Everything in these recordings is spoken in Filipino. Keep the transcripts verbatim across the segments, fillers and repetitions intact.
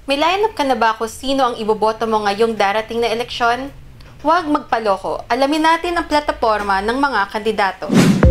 May line-up ka na ba kung sino ang iboboto mo ngayong darating na eleksyon? Huwag magpaloko. Alamin natin ang plataporma ng mga kandidato.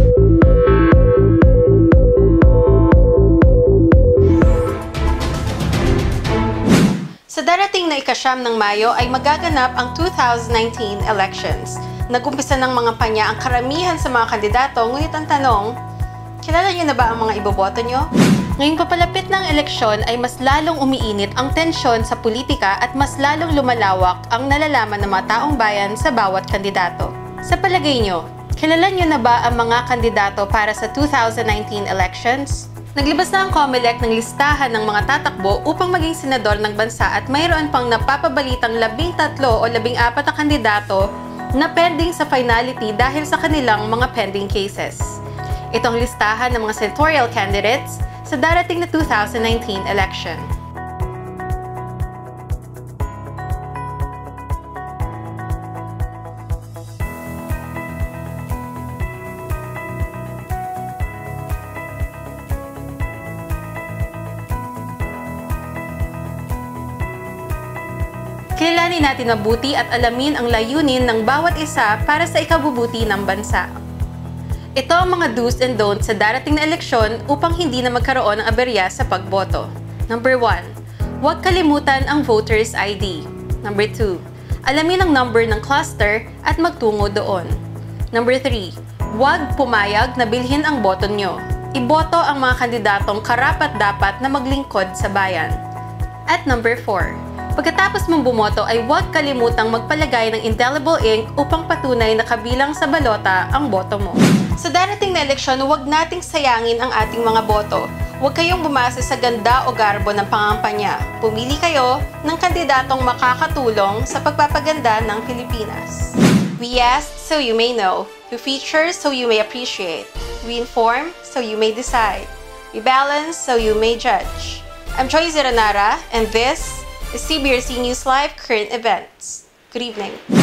Sa darating na ikasyam ng Mayo ay magaganap ang two thousand nineteen elections. Nagumpisa ng mga panya ang karamihan sa mga kandidato, ngunit ang tanong, kilala niyo na ba ang mga iboboto niyo? Ngayong papalapit ng eleksyon ay mas lalong umiinit ang tensyon sa politika at mas lalong lumalawak ang nalalaman ng mga taong bayan sa bawat kandidato. Sa palagay niyo, kilala niyo na ba ang mga kandidato para sa two thousand nineteen elections? Naglabas na ang COMELEC ng listahan ng mga tatakbo upang maging senador ng bansa at mayroon pang napapabalitang labing tatlo o labing apat na kandidato na pending sa finality dahil sa kanilang mga pending cases. Itong listahan ng mga senatorial candidates sa darating na two thousand nineteen election. Kilalanin natin mabuti at alamin ang layunin ng bawat isa para sa ikabubuti ng bansa. Ito ang mga do's and don'ts sa darating na eleksyon upang hindi na magkaroon ng aberya sa pagboto. Number one. Huwag kalimutan ang voter's I D. Number two. Alamin ang number ng cluster at magtungo doon. Number three. Huwag pumayag na bilhin ang boto nyo. Iboto ang mga kandidatong karapat-dapat na maglingkod sa bayan. At number four. Pagkatapos mong bumoto ay huwag kalimutang magpalagay ng indelible ink upang patunay na kabilang sa balota ang boto mo. Sa darating na eleksyon, huwag nating sayangin ang ating mga boto. Huwag kayong bumasa sa ganda o garbo ng pangampanya. Pumili kayo ng kandidatong makakatulong sa pagpapaganda ng Pilipinas. We ask so you may know. We feature so you may appreciate. We inform so you may decide. We balance so you may judge. I'm Joy Zeranara, and this is C B R C News Live Current Events. Good evening.